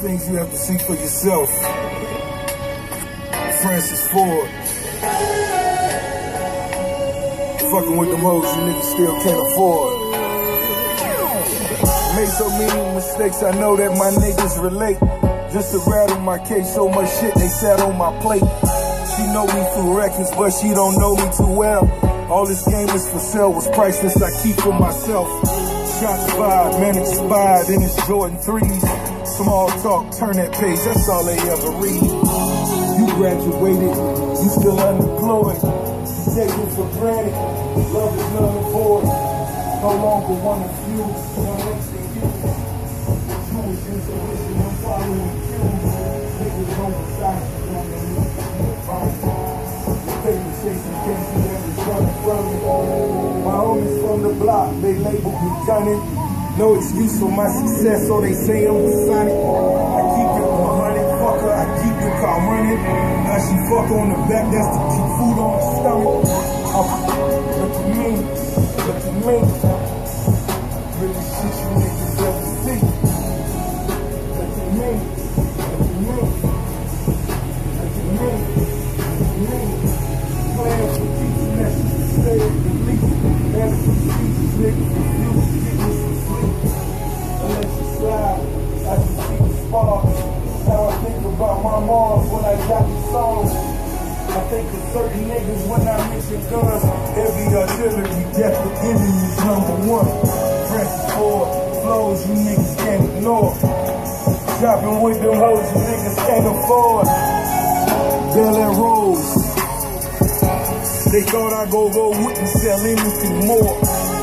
things you have to see for yourself. Francis Ford. Fucking with them hoes you niggas still can't afford. Made so many mistakes, I know that my niggas relate. Just to rattle my case, so much shit they sat on my plate. She know me through records, but she don't know me too well. All this game is for sale, was priceless, I keep for myself. Shots fired, man expired in his Jordan 3s. Small talk, turn that page, that's all they ever read. You graduated, you still unemployed. You take it for granted, love is none of void. No longer one of few, no makes it you. Jewish intuition, I'm following cues. Niggas on the side, you don't need to find it. The paper chasing things you never done from it. My homies from the block, they label me gunning. No excuse for my success, so they say I'm the Sonic. I keep it 100, fuck her, I keep the car running. Now she fuck on the back, that's to keep food on the stomach. Look at me, look at me. Really shit you niggas ever see. Look at me, look at me. Look at me, look at me. Playing for these messes to stay at the least. And for these niggas refuse to get me some sleep. Unless you slide, I can see the sparks. How I think about my moms when I got the songs. I think of certain niggas when I mention guns. Heavy artillery, death of enemies, #1. Francis Ford, flows you niggas can't ignore. Shopping with them hoes you niggas can't afford. Bel Air Rose. They thought I'd go with and sell anything more.